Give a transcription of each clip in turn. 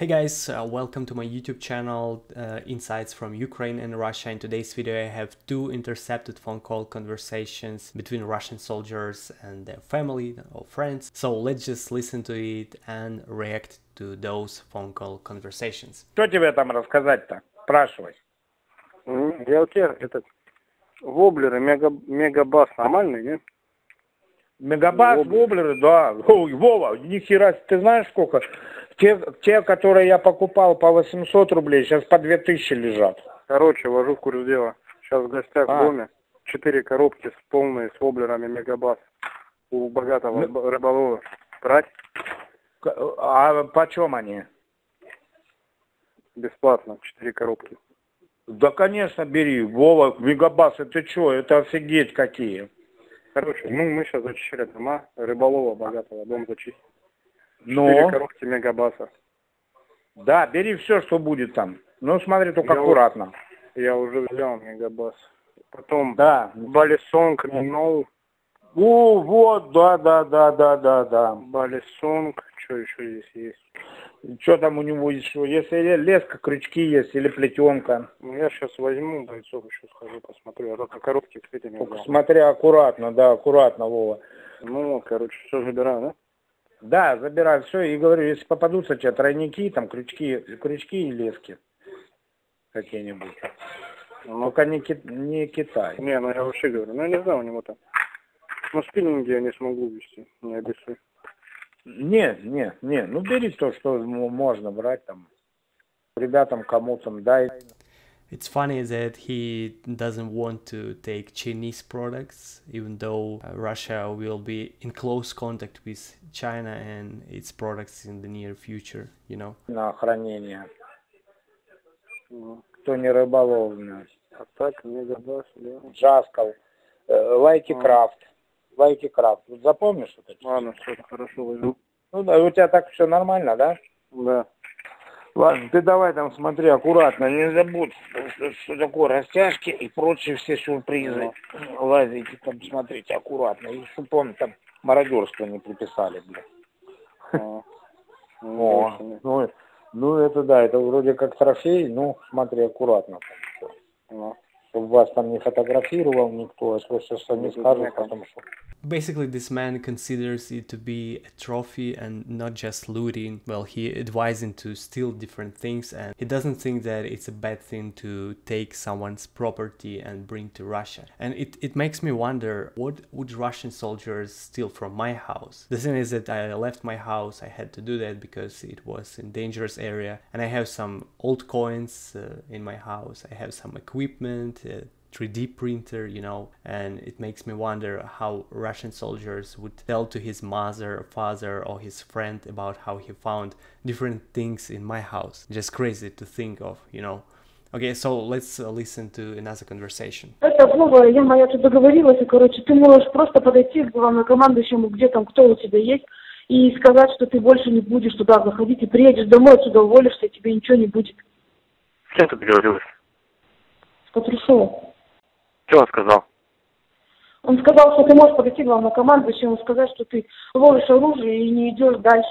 Hey guys, welcome to my YouTube channel, Insights from Ukraine and Russia. In today's video I have two intercepted phone call conversations between Russian soldiers and their family or friends. So let's just listen to it and react to those phone call conversations. Что тебе там рассказать-то? Спрашивай. Я у тебя воблеры, мегабас нормальный, нет? Мегабас, воблеры, да. Ой, Вова, нихера, ты знаешь сколько? Те, которые я покупал по 800 рублей, сейчас по 2000 лежат. Короче, вожу в курс дела. Сейчас в гостях в доме. 4 коробки полные с воблерами мегабас. У богатого рыболова. Брать? А почем они? Бесплатно, 4 коробки. Да, конечно, бери. Вова, мегабасы, ты что? Это офигеть какие. Короче, мы сейчас зачищали дома рыболова богатого. Дом зачистили. 4 Ну? коробки мегабаса. Да, бери все, что будет там. Ну, смотри, только аккуратно. Я уже взял мегабас. Потом Да. Балисонг, Ноу. Вот, да. Балисонг, что еще здесь есть? Что там у него еще? Если леска, крючки есть или плетенка. Ну, я сейчас возьму бойцов, еще схожу, посмотрю. Я только коробки с этими Только взял. смотри аккуратно, да, аккуратно, Вова. Ну, короче, все забираю, да? Да, забирай все и говорю, если попадутся тебе тройники, там крючки и лески какие-нибудь. Только не Китай. Не, ну я вообще говорю, ну я не знаю у него там. Но спиннинги я не смогу вести, не обещаю. Не, ну бери то, что можно брать там. Ребятам кому-то дай. It's funny that he doesn't want to take Chinese products, even though Russia will be in close contact with China and its products in the near future, you know. На хранение. Ну, Кто не рыболовный. а так, мегабас, да. Джаскал. Лайкикрафт. Лайкикрафт. Вот запомнишь вот это? Ладно, все, хорошо, возьму. Ну да, у тебя так все нормально, да? Да. Ладно, ты давай там смотри аккуратно, не забудь, что такое растяжки и прочие все сюрпризы. Лазите там, смотрите аккуратно, и чтобы он там мародерство не приписали, блядь. Ну это да, это вроде как трофей, ну смотри аккуратно там все. Чтобы вас там не фотографировал никто, если что не скажут, потому что... Basically, this man considers it to be a trophy and not just looting. Well, he advising to steal different things, and he doesn't think that it's a bad thing to take someone's property and bring to Russia. And it makes me wonder, what would Russian soldiers steal from my house? The thing is that I left my house, I had to do that because it was in dangerous area, and I have some old coins in my house, I have some equipment, 3D printer, you know, and it makes me wonder how Russian soldiers would tell to his mother, father, or his friend about how he found different things in my house. Just crazy to think of, you know. Okay, so let's listen to another conversation. Это, Вова, я тут договорилась, и, короче, ты можешь просто подойти к главнокомандующему, где там, кто у тебя есть, и сказать, что ты больше не будешь туда заходить, и приедешь домой, отсюда уволишься, и тебе ничего не будет. С кем ты договорилась? С Патрушевым. Что он сказал? Он сказал, что ты можешь подойти к главнокомандующему, сказать, что ты ловишь оружие и не идешь дальше.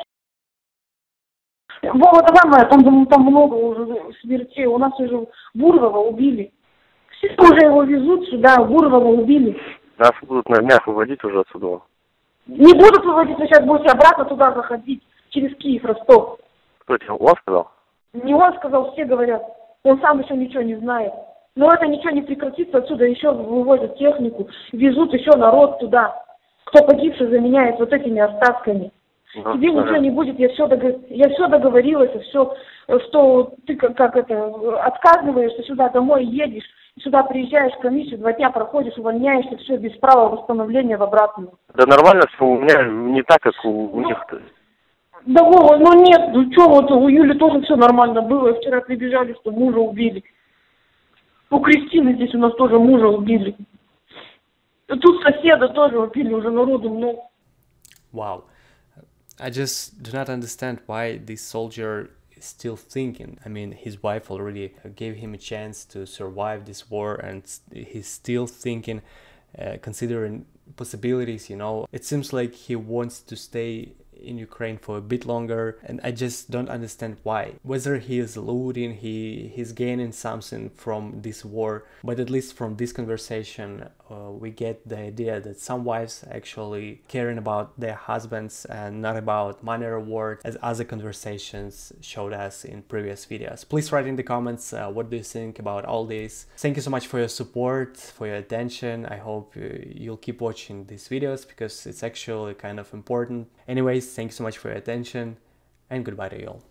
Вова, давай, там много уже смертей. У нас уже Бурова убили. Все уже его везут сюда, Бурова убили. Нас будут на днях выводить уже отсюда. Не будут выводить, вы сейчас будете обратно туда заходить, через Киев, Ростов. Кто тебе? Он сказал? Не он сказал, все говорят. Он сам еще ничего не знает. Но это ничего не прекратится, отсюда еще вывозят технику, везут еще народ туда. Кто погибший заменяет вот этими остатками. Да, Тебе ничего не будет, я все договорилась, все, что ты как это, отказываешься, сюда домой едешь, сюда приезжаешь в комиссию, 2 дня проходишь, увольняешься, все без права восстановления в обратную. Да нормально все, у меня не так, как у них-то. Да, Вова, ну нет, ну что, вот у Юли тоже все нормально было, вчера прибежали, что мужа убили. У Кристины здесь у нас тоже мужа убили. Тут соседа тоже убили, уже народу много. Wow. I just do not understand why this soldier is still thinking. I mean, his wife already gave him a chance to survive this war, and he's still thinking, considering possibilities, you know. It seems like he wants to stay in Ukraine for a bit longer, and I just don't understand why. Whether he is looting, he's gaining something from this war, but at least from this conversation we get the idea that some wives actually caring about their husbands and not about money reward, as other conversations showed us in previous videos. Please write in the comments what do you think about all this. Thank you so much for your support, for your attention. I hope you'll keep watching these videos because it's actually kind of important. Anyways, thank you so much for your attention, and goodbye to you all.